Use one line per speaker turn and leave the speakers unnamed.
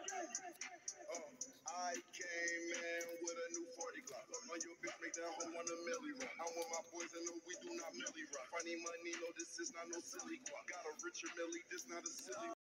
I came in with a new 40 Glock. On your bitch, make that hoe want a milli rock. I'm with my boys and no, we do not milli rock. Funny money, no, this is not no silly guap. Got a richer milli, this not a silly